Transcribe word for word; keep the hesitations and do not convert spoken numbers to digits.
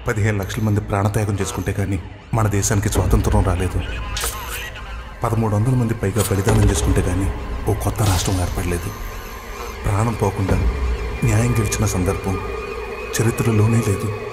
పదిహేను లక్షల మంది ప్రాణత్యాగం చేసుకుంటే కానీ మన దేశానికి స్వాతంత్రం రాలేదు. పదమూడు వందల మంది పైగా బలిదానం చేసుకుంటే కానీ ఓ కొత్త రాష్ట్రం ఏర్పడలేదు. ప్రాణం పోకుండా న్యాయం గెలిచిన సందర్భం చరిత్రలోనే లేదు.